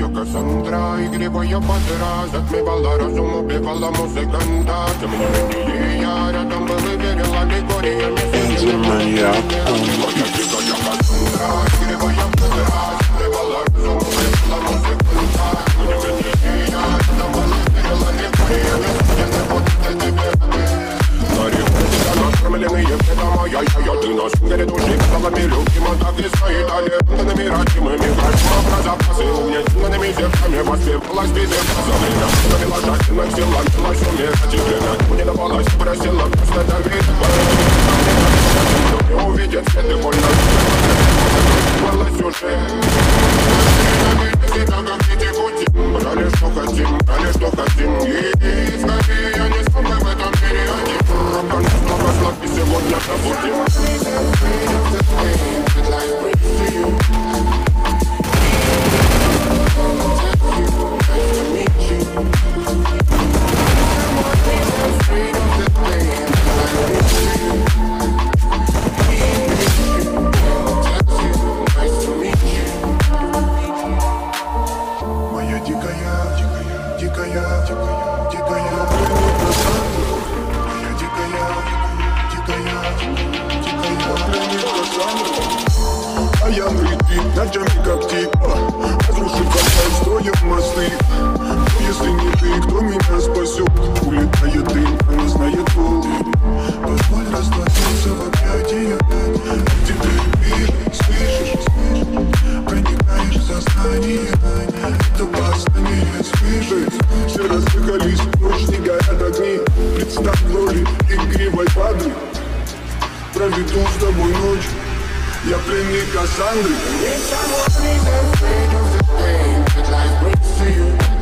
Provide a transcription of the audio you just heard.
Кассандра, игривая подра, затмевала разум, убивала музыканта. Тем не менее я рядом был и верила легориями. Моя дикая Кассандра, игривая подра, затмевала разум, убивала музыканта. Тем не менее я рядом был и верила легориями. Накормленные предома, я ты нас горит души, казалами любима, так и свои далее. Путанными родимыми, врачма про запасы, угнетенными зерками, воспевалась везде. За время провела жадственных сил, ломилась умирать, и время не давалась, просила просто доверить. Не увидит свет и больно, было сюжет. Себя как дети кутим, брали что хотим, брали что хотим. И скорее я не смог в этом мире один. Снова слаб и сегодня забудем. Моя дикая, дикая, дикая, дикая, дикая. А я летит ночами как типа, разрушив косой, строим мосты. Но если не ты, кто меня спасет? Улетает дым, она знает пол. Позволь раствориться в объятиях. Тебя любишь, слышишь, проникаешь в сознание. Это восстание свежесть. Все разъехались, ночь не горят огни. Представь в роли игривой падры. Проведу с тобой ночь. Я пленник Кассандры. It's a morning, the fate of the pain that life brings to you.